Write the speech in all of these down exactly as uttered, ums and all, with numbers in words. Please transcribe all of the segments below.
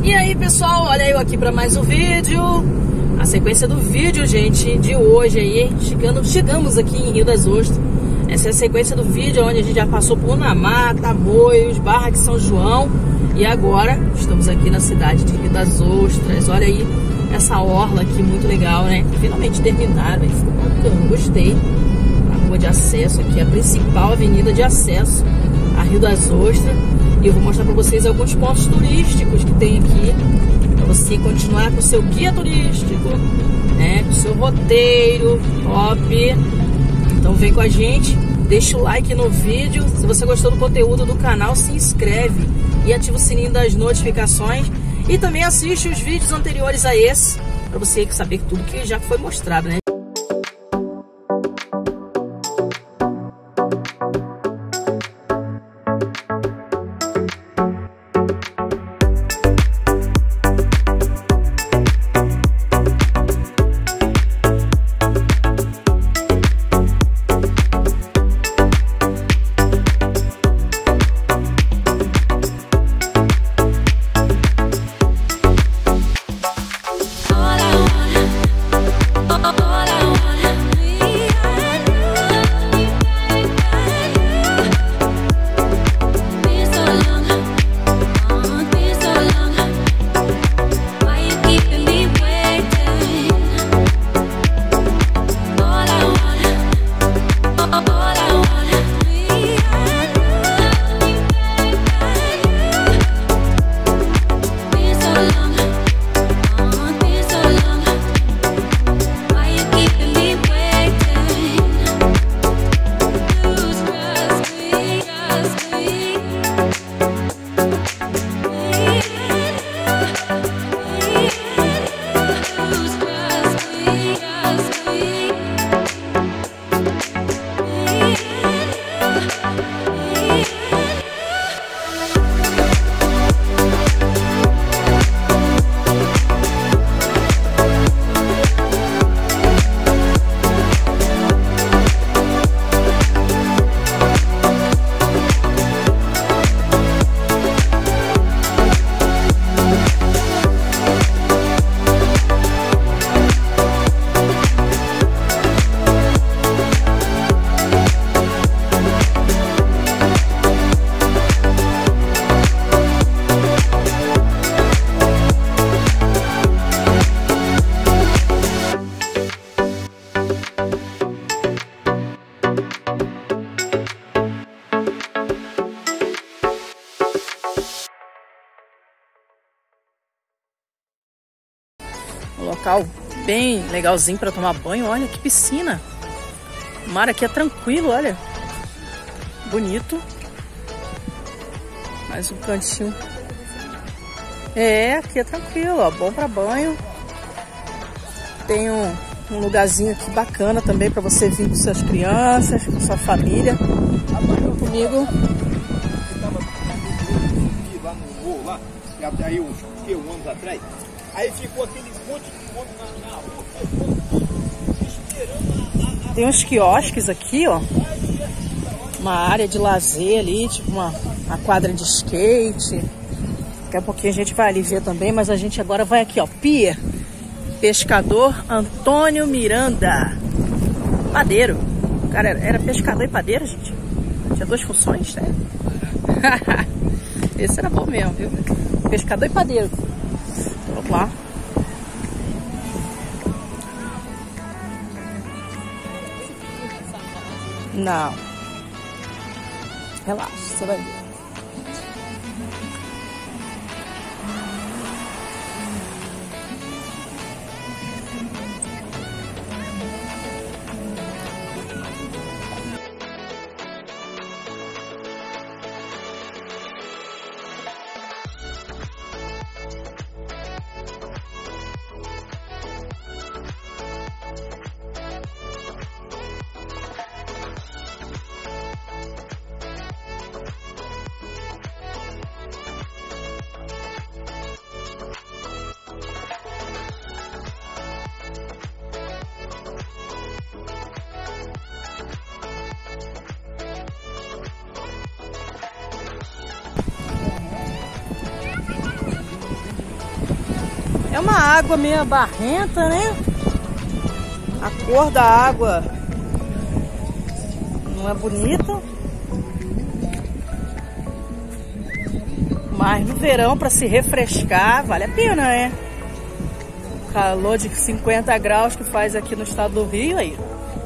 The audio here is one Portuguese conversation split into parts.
E aí pessoal, olha eu aqui para mais um vídeo. A sequência do vídeo, gente, de hoje aí, chegando, chegamos aqui em Rio das Ostras. Essa é a sequência do vídeo onde a gente já passou por Unamá, Tamoios, Barra de São João. E agora estamos aqui na cidade de Rio das Ostras. Olha aí essa orla aqui, muito legal, né? Finalmente terminaram, ficou bacana, gostei. A rua de acesso aqui, a principal avenida de acesso a Rio das Ostras. E eu vou mostrar para vocês alguns pontos turísticos que tem aqui, para você continuar com o seu guia turístico, né? Com o seu roteiro top. Então vem com a gente, deixa o like no vídeo. Se você gostou do conteúdo do canal, se inscreve e ativa o sininho das notificações. E também assiste os vídeos anteriores a esse, para você saber tudo que já foi mostrado, né? Um local bem legalzinho para tomar banho. Olha que piscina. O mar aqui é tranquilo, olha. Bonito. Mais um cantinho. É, aqui é tranquilo, ó. Bom para banho. Tem um, um lugarzinho aqui bacana também para você vir com suas crianças, com sua família. Comigo. Lá no morro, lá, aí uns um anos atrás. Aí ficou aquele monte de homem na, na rua, esperando a, a... Tem uns quiosques aqui, ó. Uma área de lazer ali, tipo uma, uma quadra de skate. Daqui a pouquinho a gente vai ali ver também, mas a gente agora vai aqui, ó. Pier Pescador Antônio Miranda. Padeiro. O cara era, era pescador e padeiro, gente. Tinha duas funções, né? Esse era bom mesmo, viu? Pescador e padeiro. Vamos lá. Não. Relaxa, você vai ver. É uma água meio barrenta, né? A cor da água não é bonita. Mas no verão, para se refrescar, vale a pena, né? O calor de cinquenta graus que faz aqui no estado do Rio, aí.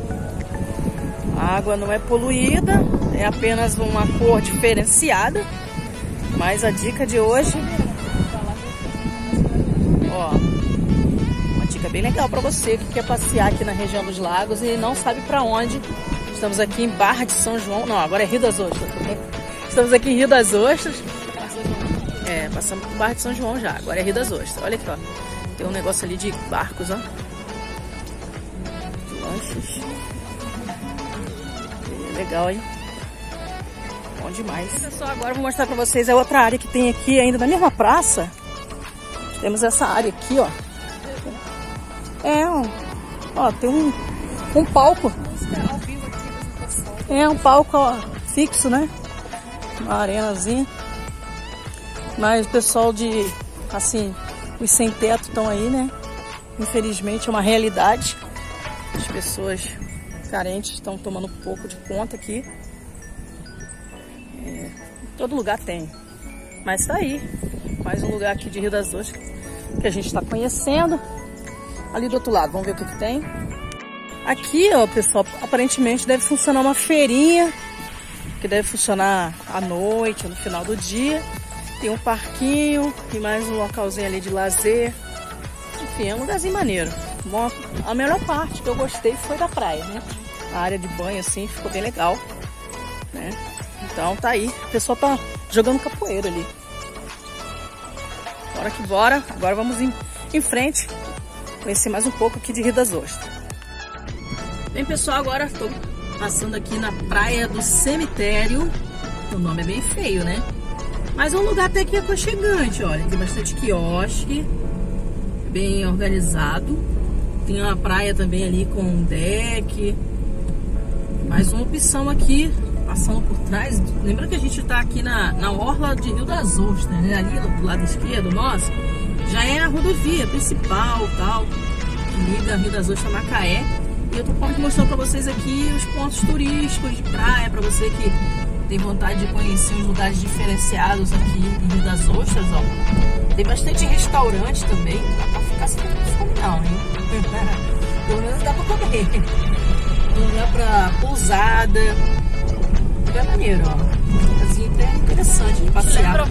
A água não é poluída, é apenas uma cor diferenciada. Mas a dica de hoje, ó, uma dica bem legal para você que quer passear aqui na região dos lagos e não sabe para onde. Estamos aqui em Barra de São João, não, agora é Rio das Ostras. Estamos aqui em Rio das Ostras. É, passamos por Barra de São João já, agora é Rio das Ostras. Olha aqui, ó, tem um negócio ali de barcos, ó. Lanches. Legal, hein? Bom demais. Pessoal, agora eu vou mostrar pra vocês a outra área que tem aqui ainda na mesma praça. Temos essa área aqui, ó. É, ó, ó tem um, um palco. É, um palco, ó, fixo, né? Uma arenazinha. Mas o pessoal de, assim, os sem teto estão aí, né? Infelizmente é uma realidade. As pessoas carentes estão tomando um pouco de conta aqui. É, todo lugar tem. Mas tá aí. Mais um lugar aqui de Rio das Ostras que a gente está conhecendo. Ali do outro lado, vamos ver o que, que tem. Aqui, ó, pessoal, aparentemente deve funcionar uma feirinha. Que deve funcionar à noite, no final do dia. Tem um parquinho e mais um localzinho ali de lazer. Enfim, é um lugarzinho maneiro. Bom, a melhor parte que eu gostei foi da praia, né? A área de banho, assim, ficou bem legal, né? Então tá aí. O pessoal tá jogando capoeira ali. Bora que bora. Agora vamos em, em frente. Conhecer mais um pouco aqui de Rio das Ostras. Bem, pessoal, agora estou passando aqui na Praia do Cemitério. O nome é bem feio, né? Mas é um lugar até que aconchegante, olha. Tem bastante quiosque, bem organizado. Tem uma praia também ali com um deck. Mais uma opção aqui, passando por trás. Lembra que a gente está aqui na, na orla de Rio das Ostras, né? Ali do lado esquerdo nosso, já é a rodovia principal, tal, que liga Rio das Ostras a Macaé. E eu tô mostrando para vocês aqui os pontos turísticos de praia, para você que tem vontade de conhecer os lugares diferenciados aqui em Rio das Ostras, ó. Tem bastante restaurante também, dá pra ficar sem fome não, hein? Pelo menos dá pra comer. Dá pra pousada. É maneiro, ó. Assim, até interessante de passear.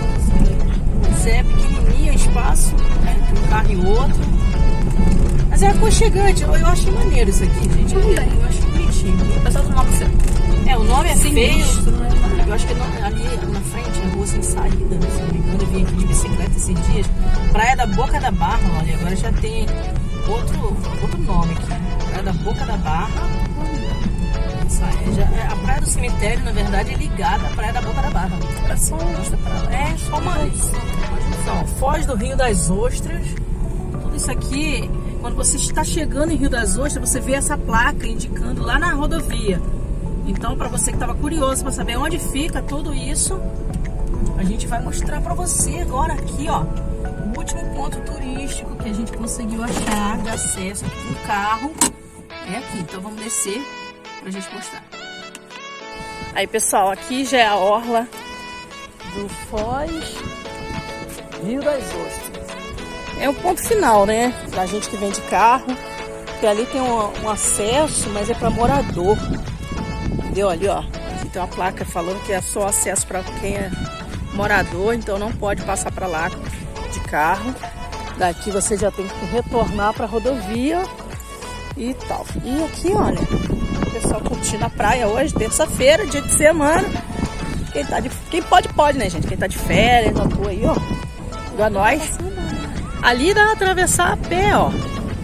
Mas é pequenininho o espaço, né? Entre um carro e outro. Mas é aconchegante, eu, eu achei maneiro isso aqui, gente. Eu, eu acho bonitinho. O pessoal do nome é, o nome é feio. Eu acho que não, ali na frente é rua sem saída, se não me engano. Eu vim aqui de bicicleta esses dias. Praia da Boca da Barra, olha, agora já tem outro, outro nome aqui. Praia da Boca da Barra. Essa é, já, é, a Praia do Cemitério, na verdade, é ligada à Praia da Boca da Barra. É só, é só mais. Então, Foz do Rio das Ostras. Tudo isso aqui, quando você está chegando em Rio das Ostras, você vê essa placa indicando lá na rodovia. Então, para você que estava curioso para saber onde fica tudo isso, a gente vai mostrar para você agora aqui, ó, o último ponto turístico que a gente conseguiu achar de acesso aqui com o carro. É aqui, então vamos descer pra gente mostrar. Aí, pessoal, aqui já é a orla do Foz Rio das Ostras. É o ponto final, né? Da gente que vem de carro. Porque ali tem um, um acesso, mas é para morador. Entendeu? Ali, ó. Aqui tem uma placa falando que é só acesso para quem é morador, então não pode passar para lá de carro. Daqui você já tem que retornar para a rodovia e tal. E aqui, olha, o pessoal curtindo a praia hoje, terça-feira, dia de semana. Quem, tá de, quem pode, pode, né, gente? Quem tá de férias, na rua aí, ó. Igual a nós. Ali dá pra atravessar a pé, ó.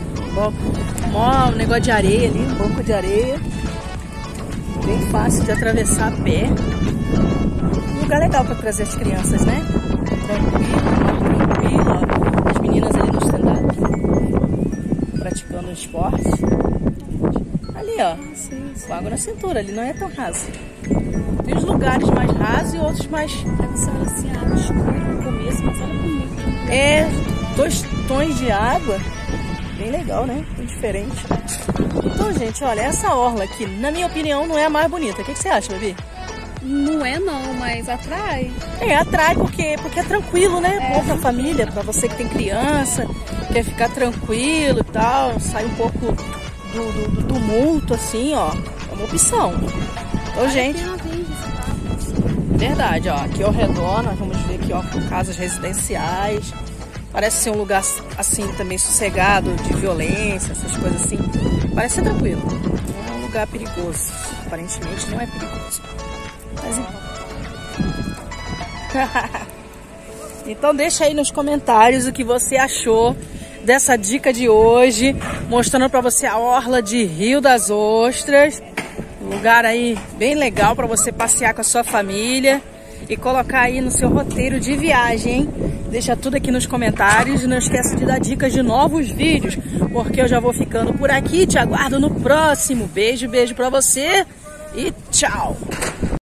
Mó negócio de areia ali, um banco de areia. Bem fácil de atravessar a pé. Um lugar legal pra trazer as crianças, né? Tranquilo, tranquilo, ó. As meninas ali no stand-up, praticando esporte. Ali, ó, com água na cintura, ali não é tão raso. Tem os lugares mais rasos e outros mais... Deve ser assim, água escura no começo, mas ela é bonita. É, dois tons de água. Bem legal, né? Bem diferente. Então, gente, olha, essa orla aqui, na minha opinião, não é a mais bonita. O que, que você acha, Babi? Não é não, mas atrai. É, atrai porque, porque é tranquilo, né? É. Bom pra família, pra você que tem criança, quer ficar tranquilo e tal, sai um pouco do, do, do tumulto, assim, ó. É uma opção. Então, Ai, gente... Verdade, ó. Aqui ao redor, nós vamos ver aqui, ó, casas residenciais. Parece ser um lugar, assim, também sossegado, de violência, essas coisas assim. Parece ser tranquilo. Não é um lugar perigoso. Aparentemente não é perigoso. Mas então... então deixa aí nos comentários o que você achou dessa dica de hoje, mostrando pra você a orla de Rio das Ostras. Um lugar aí bem legal para você passear com a sua família e colocar aí no seu roteiro de viagem, hein? Deixa tudo aqui nos comentários e não esqueça de dar dicas de novos vídeos, porque eu já vou ficando por aqui. Te aguardo no próximo. Beijo, beijo para você e tchau!